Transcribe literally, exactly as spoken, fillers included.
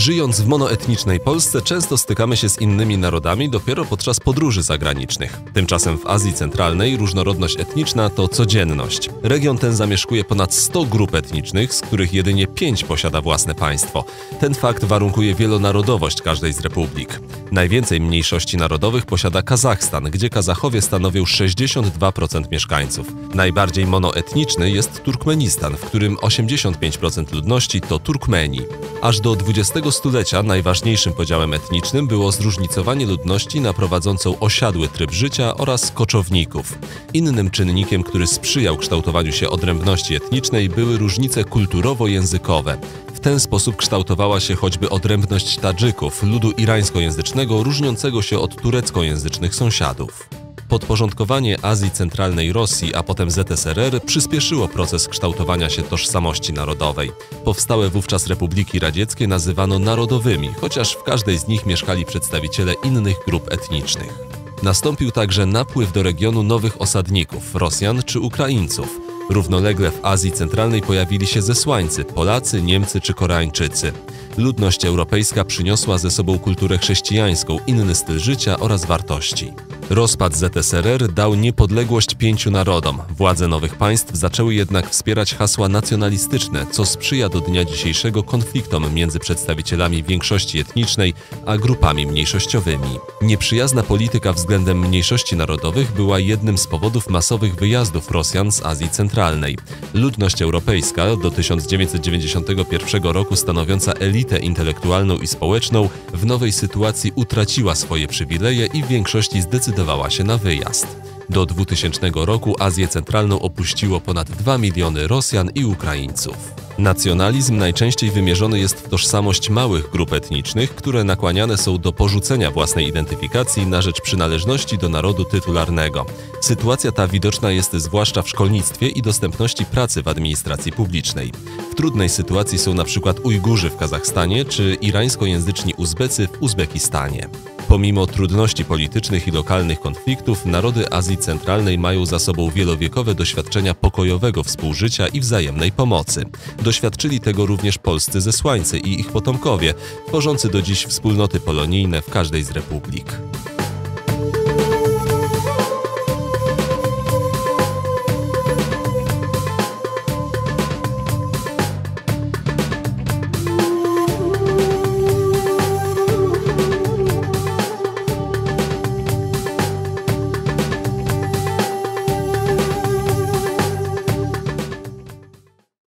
Żyjąc w monoetnicznej Polsce, często stykamy się z innymi narodami dopiero podczas podróży zagranicznych. Tymczasem w Azji Centralnej różnorodność etniczna to codzienność. Region ten zamieszkuje ponad sto grup etnicznych, z których jedynie pięć posiada własne państwo. Ten fakt warunkuje wielonarodowość każdej z republik. Najwięcej mniejszości narodowych posiada Kazachstan, gdzie Kazachowie stanowią sześćdziesiąt dwa procent mieszkańców. Najbardziej monoetniczny jest Turkmenistan, w którym osiemdziesiąt pięć procent ludności to Turkmeni. Aż do dwudziestego stulecia najważniejszym podziałem etnicznym było zróżnicowanie ludności na prowadzącą osiadły tryb życia oraz koczowników. Innym czynnikiem, który sprzyjał kształtowaniu się odrębności etnicznej, były różnice kulturowo-językowe. W ten sposób kształtowała się choćby odrębność Tadżyków, ludu irańskojęzycznego różniącego się od tureckojęzycznych sąsiadów. Podporządkowanie Azji Centralnej Rosji, a potem Z S R R przyspieszyło proces kształtowania się tożsamości narodowej. Powstałe wówczas republiki radzieckie nazywano narodowymi, chociaż w każdej z nich mieszkali przedstawiciele innych grup etnicznych. Nastąpił także napływ do regionu nowych osadników, Rosjan czy Ukraińców. Równolegle w Azji Centralnej pojawili się zesłańcy, Polacy, Niemcy czy Koreańczycy. Ludność europejska przyniosła ze sobą kulturę chrześcijańską, inny styl życia oraz wartości. Rozpad Z S R R dał niepodległość pięciu narodom. Władze nowych państw zaczęły jednak wspierać hasła nacjonalistyczne, co sprzyja do dnia dzisiejszego konfliktom między przedstawicielami większości etnicznej a grupami mniejszościowymi. Nieprzyjazna polityka względem mniejszości narodowych była jednym z powodów masowych wyjazdów Rosjan z Azji Centralnej. Ludność europejska, do tysiąc dziewięćset dziewięćdziesiątego pierwszego roku stanowiąca elitę intelektualną i społeczną, w nowej sytuacji utraciła swoje przywileje i w większości zdecydowała się na wyjazd. Do dwutysięcznego roku Azję Centralną opuściło ponad dwa miliony Rosjan i Ukraińców. Nacjonalizm najczęściej wymierzony jest w tożsamość małych grup etnicznych, które nakłaniane są do porzucenia własnej identyfikacji na rzecz przynależności do narodu tytularnego. Sytuacja ta widoczna jest zwłaszcza w szkolnictwie i dostępności pracy w administracji publicznej. W trudnej sytuacji są na przykład Ujgurzy w Kazachstanie czy irańskojęzyczni Uzbecy w Uzbekistanie. Pomimo trudności politycznych i lokalnych konfliktów, narody Azji Centralnej mają za sobą wielowiekowe doświadczenia pokojowego współżycia i wzajemnej pomocy. Doświadczyli tego również polscy zesłańcy i ich potomkowie, tworzący do dziś wspólnoty polonijne w każdej z republik.